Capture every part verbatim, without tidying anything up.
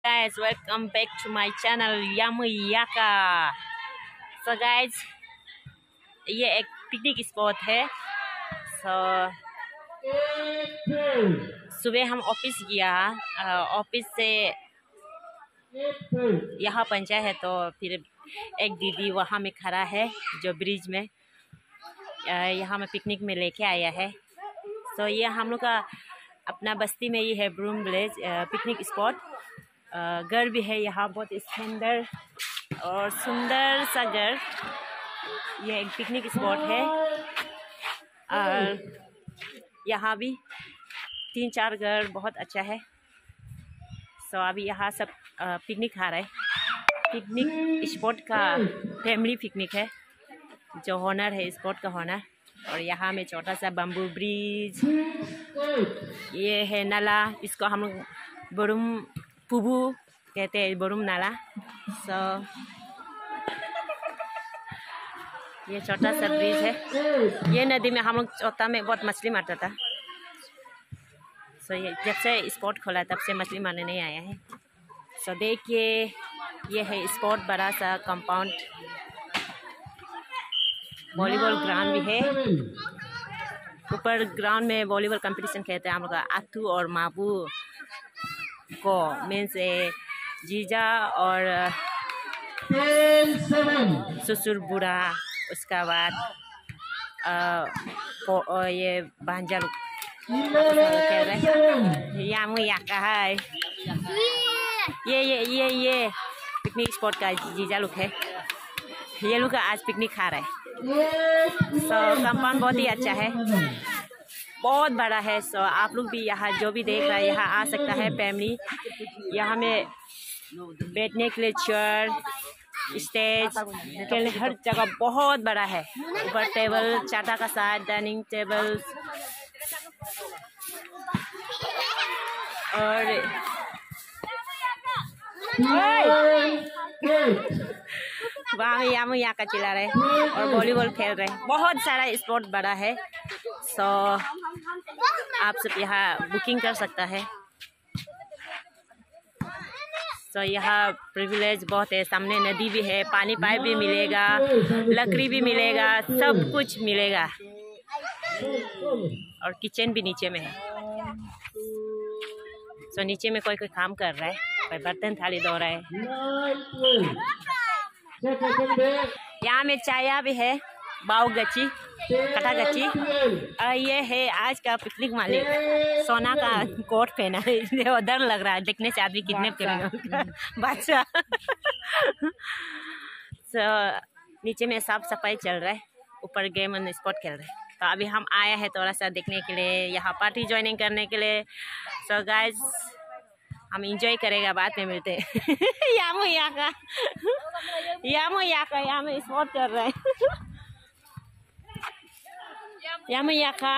guys, welcome back to my channel Yamayaka. So guys, ये एक picnic spot है. So सुबह हम ऑफिस गया, ऑफिस से यहाँ पहुँचा है तो फिर एक दीदी वहाँ में खड़ा है जो ब्रिज में यहाँ में पिकनिक में लेके आया है. तो ये हम लोग का अपना बस्ती में ये है ब्रूम विलेज पिकनिक स्पॉट. घर भी है यहाँ, बहुत सुंदर और सुंदर सा घर. ये एक पिकनिक स्पॉट है और यहाँ भी तीन चार घर बहुत अच्छा है. सो अभी यहाँ सब पिकनिक खा रहे हैं. पिकनिक स्पॉट का फैमिली पिकनिक है. जो ओनर है स्पॉट का ओनर. और यहाँ में छोटा सा बम्बू ब्रिज, ये है नाला, इसको हम लोग बरुम पुबू कहते हैं, बरुम नाला. सो ये छोटा सा ब्रिज है. ये नदी में हम लोग चौथा में बहुत मछली मारता था. सो ये जब से स्पॉट खोला तब से मछली मारने नहीं आया है. सो देखिए ये है स्पॉट, बड़ा सा कंपाउंड, वॉलीबॉल ग्राउंड भी है. ऊपर ग्राउंड में वॉलीबॉल कंपटीशन खेलते हैं हम लोग. आथू और माबू को मेन से जीजा और ससुर बुरा, उसका बाद ये भांजा लोग खेल रहे हैं. यामू याका है ये ये ये ये पिकनिक स्पॉट का जीजा लोग है. ये लोग आज पिकनिक खा रहे हैं. सो कंपाउंड बहुत ही अच्छा है, बहुत बड़ा है. सो आप लोग भी यहाँ जो भी देख रहा है यहाँ आ सकता है फैमिली. यहाँ में बैठने के लिए चेयर, स्टेज के लिए हर जगह बहुत बड़ा है. ऊपर टेबल चाटा का साथ, डाइनिंग टेबल और वहाँ में यामू यहाँ का चिल्ला रहे और वॉलीबॉल खेल रहे हैं. बहुत सारा स्पॉट बड़ा है. सो आप सब यहाँ बुकिंग कर सकता है. सो यहाँ प्रिविलेज बहुत है. सामने नदी भी है, पानी पाइप भी मिलेगा, लकड़ी भी मिलेगा, सब कुछ मिलेगा. और किचन भी नीचे में है. सो नीचे में कोई कोई काम कर रहा है, कोई बर्तन थाली धो रहा है. यहाँ में चाया भी है, बाव गची, कटा गची. और ये है आज का पिकनिक मालिक, सोना का कोट पहना है. इसलिए डर लग रहा है देखने से आदमी किडनैप करेगा बादशाह. सो नीचे में साफ सफाई चल रहा है, ऊपर गेम एंड स्पॉट खेल रहे हैं. तो अभी हम आए हैं थोड़ा सा देखने के लिए, यहाँ पार्टी ज्वाइनिंग करने के लिए. सो गाइज हम इंजॉय करेगा, बाद में मिलते हैं. यामू यहाँ का यामू यहाँ का यहाँ में स्पॉट कर रहे हैं. यामू यहाँ का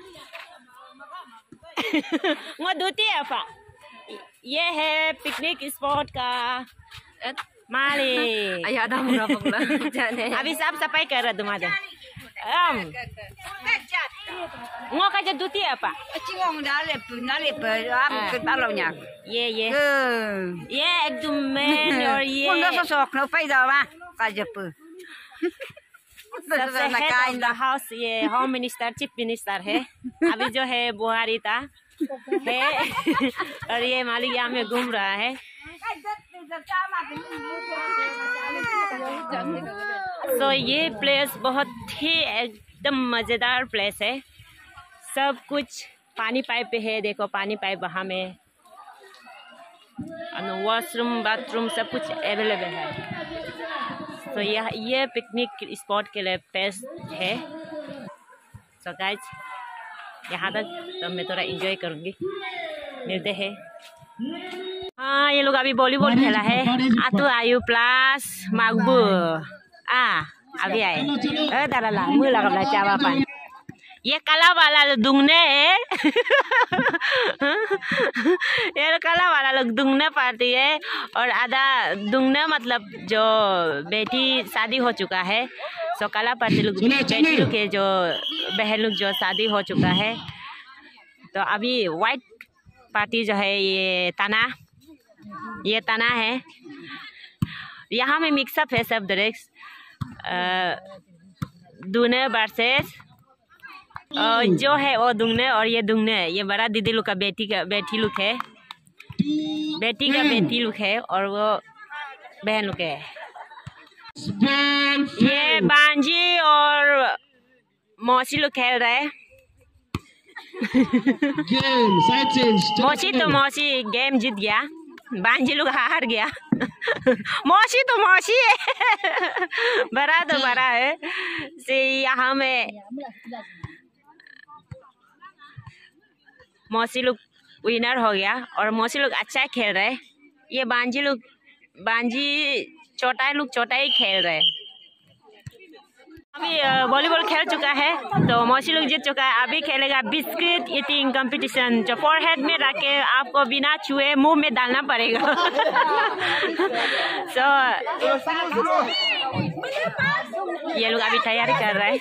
वो दूती है पा. ये है पिकनिक स्पॉट का मालिक. अभी साफ सफाई कर रहा तुम्हारे. Um, ngô cái chân túi apa? Cingong dah lepas, dah lepas, am ke balonnya. Ye ye. Ye, ekdom men और ये. Pun dah sosok, no fai dah mah, kaje pu. सबसे head of the house ये home minister, chief minister है. अभी जो है बुहारी था है और ये मालिक यहाँ में घूम रहा है. सो so, ये प्लेस बहुत ही एकदम मज़ेदार प्लेस है. सब कुछ पानी पाइप पे है. देखो पानी पाइप वहाँ में, वॉशरूम बाथरूम सब कुछ अवेलेबल है. तो यह ये पिकनिक स्पॉट के लिए बेस्ट है. सो so, गाइज यहाँ तक तो मैं थोड़ा एंजॉय करूँगी. मिलते हैं. हाँ ये लोग अभी वॉलीबॉल खेला है. आतु आयु प्लस मागबू आ अभी आए. अरे दादा ला मुँह लगा ला चावा पान. ये काला वाला दुगने है. ये काला वाला लोग दुगने पार्टी है. और आधा दुगने मतलब जो बेटी शादी हो चुका है. सो काला पार्टी लोग बेटी लोग के जो बहन लोग जो शादी हो चुका है. तो अभी वाइट पार्टी जो है ये ताना ये तना है, यहाँ में मिक्सअप है सब ड्रेस। दूने वर्सेस जो है वो दुगने और ये दुगने है। ये बड़ा दीदी लोग का बेटी का बेटी लोग है, बेटी का बेटी लोग है और वो बहन लोग है। ये बांजी और मौसी लोग खेल रहे हैं। मौसी तो मौसी गेम जीत गया, बांजी लोग हार गया। मौसी तो मौसी है, बड़ा तो बड़ा है। से यहाँ में मौसी लोग विनर हो गया और मौसी लोग अच्छा खेल रहे। ये बांजी लोग बांजी छोटा लोग छोटा ही खेल रहे। अभी वॉलीबॉल खेल चुका है तो मौसी लोग जीत चुका है। अभी खेलेगा बिस्किट ईटिंग कंपटीशन, जो फोरहेड में रख के आपको बिना छुए मुंह में डालना पड़ेगा। सो ये लोग अभी तैयारी कर रहे हैं।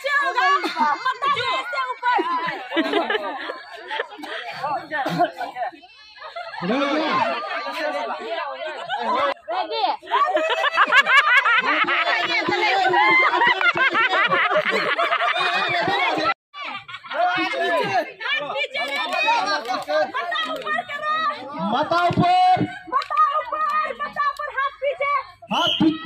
माता ऊपर, माता ऊपर, माता ऊपर, हाथ पीछे, हाथ पीछे।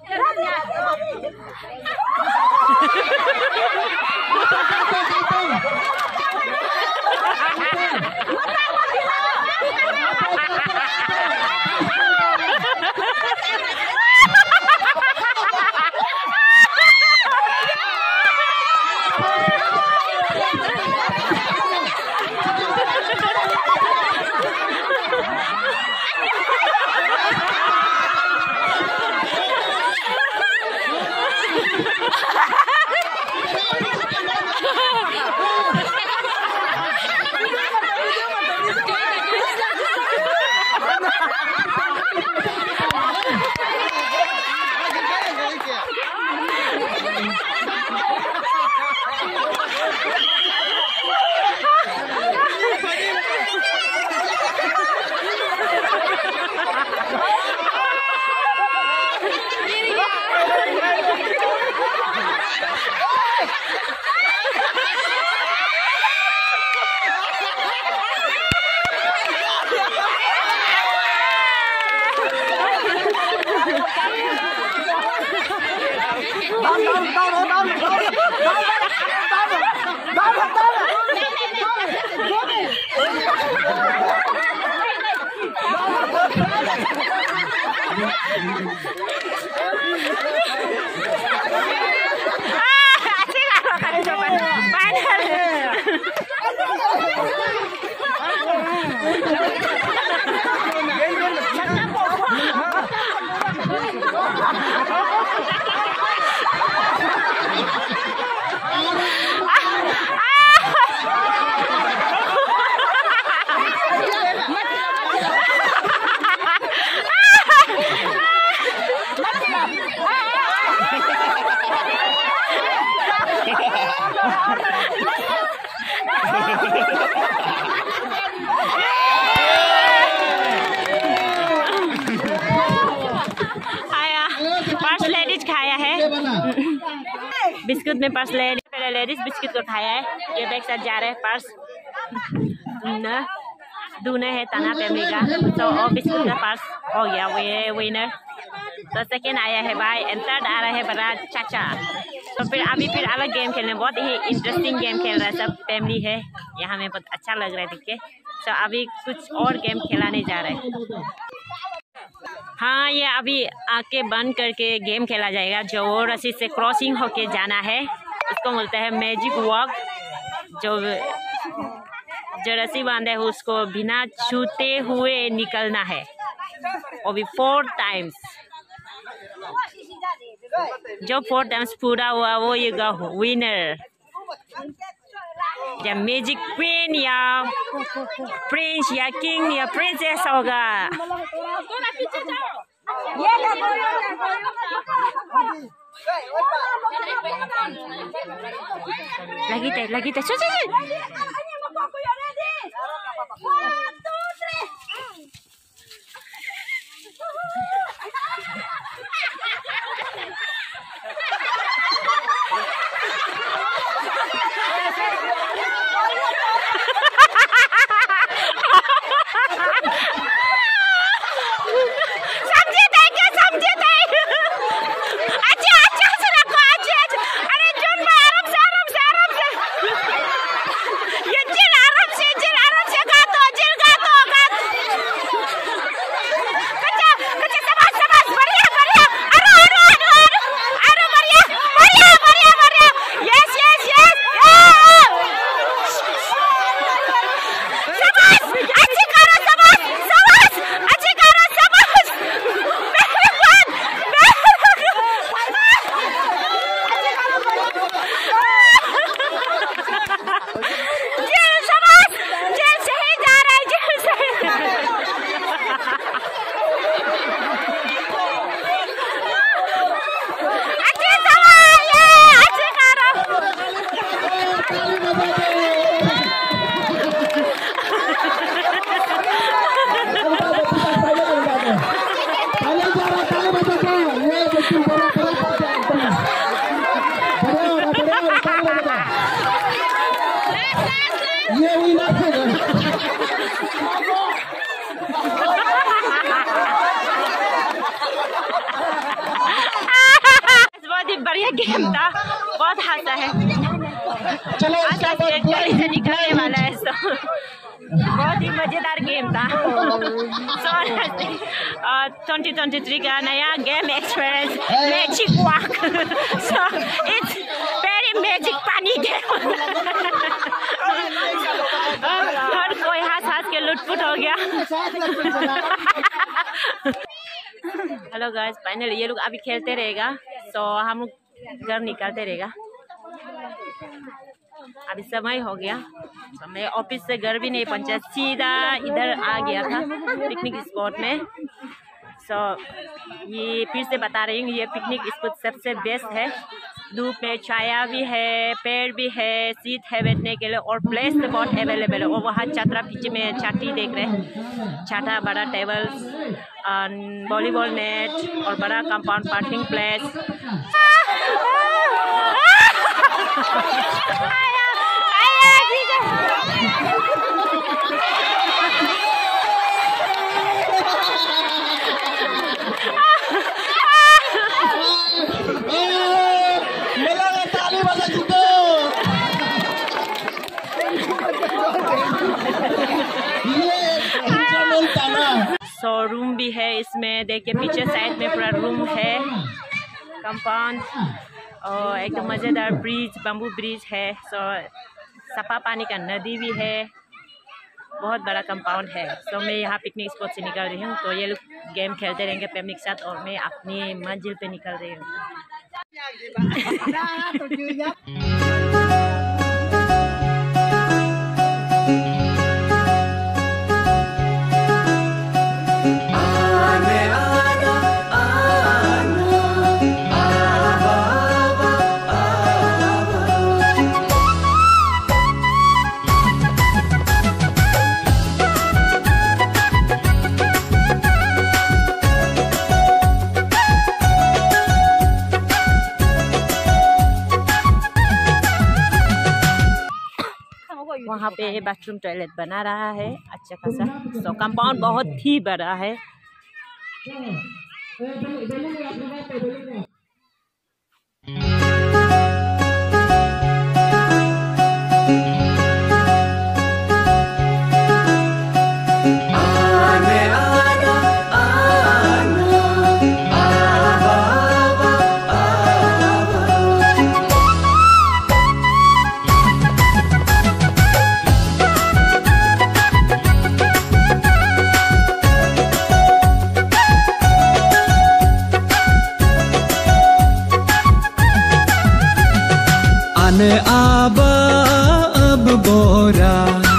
बिस्कुट में पर्स ले पहले लेडीज बिस्कुट को खाया है। ये बैग साथ जा रहे हैं पर्स न दूने है तना फैमिली का। तो और बिस्कुट का पर्स हो गया वो विनर। तो सेकेंड आया है भाई एंड थर्ड आ रहा है बड़ा चाचा। तो फिर अभी फिर अलग गेम खेलने, बहुत ही इंटरेस्टिंग गेम खेल रहा है, सब फैमिली है यहाँ में, बहुत अच्छा लग रहा है देख के। तो अभी कुछ और गेम खिलाने जा रहे हैं। हाँ, ये अभी आंखें बंद करके गेम खेला जाएगा। जो वो रस्सी से क्रॉसिंग होके जाना है उसको बोलते हैं मैजिक वॉक। जो जो रस्सी बांधे है उसको बिना छूते हुए निकलना है, और भी फोर टाइम्स। जो फोर टाइम्स पूरा हुआ वो ये विनर, या मैजिक क्वीन या प्रिंस या किंग या प्रिंसेस होगा। लगी थे लगी थे ये गेम था, बहुत हंसा है। चलो आज आज एक गली से निकलने वाला है, सो बहुत ही मजेदार गेम था। ट्वेंटी ट्वेंटी थ्री का नया game experience magic walk. So it's very magic pani game. हर कोई हंस हंस के लुटपुट हो गया। हेलो गाइस, फाइनली ये लोग अभी खेलते रहेगा, तो हम लोग घर निकलते रहेगा। अभी समय हो गया, तो मैं ऑफिस से घर भी नहीं पहुंचा, सीधा इधर आ गया था पिकनिक स्पॉट में। सो ये फिर से बता रही हूँ, ये पिकनिक स्पॉट सबसे बेस्ट है। धूप में छाया भी है, पेड़ भी है, सीट है बैठने के लिए, और प्लेस तो बहुत अवेलेबल है। और वहाँ छात्रा पीछे में छाती देख रहे हैं, छाता बड़ा टेबल, वॉलीबॉल नेट और बड़ा compound parking place. So room भी है इसमें, देखिए पीछे साइड में पूरा रूम है, कंपाउंड, और एकदम मज़ेदार ब्रिज, बम्बू ब्रिज है। सो सफा पानी का नदी भी है, बहुत बड़ा कंपाउंड है। सो मैं यहाँ पिकनिक स्पॉट से निकल रही हूँ, तो ये लोग गेम खेलते रहेंगे फैमिली के साथ, और मैं अपनी मंजिल पे निकल रही हूँ। वहाँ पे बाथरूम टॉयलेट बना रहा है अच्छा खासा। सो कंपाउंड बहुत ही बड़ा है। अब अब बोरा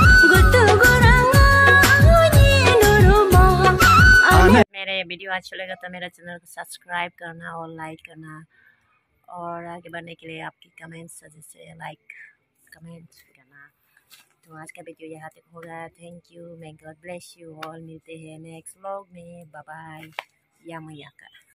मेरे वीडियो अच्छा लगा तो मेरा चैनल को सब्सक्राइब करना और लाइक करना, और आगे बढ़ने के लिए आपकी कमेंट्स जैसे लाइक कमेंट करना। तो आज का वीडियो यहाँ तक होगा। Thank you, may God bless you all. मिलते हैं नेक्स्ट व्लॉग में। Bye bye. या मैया का।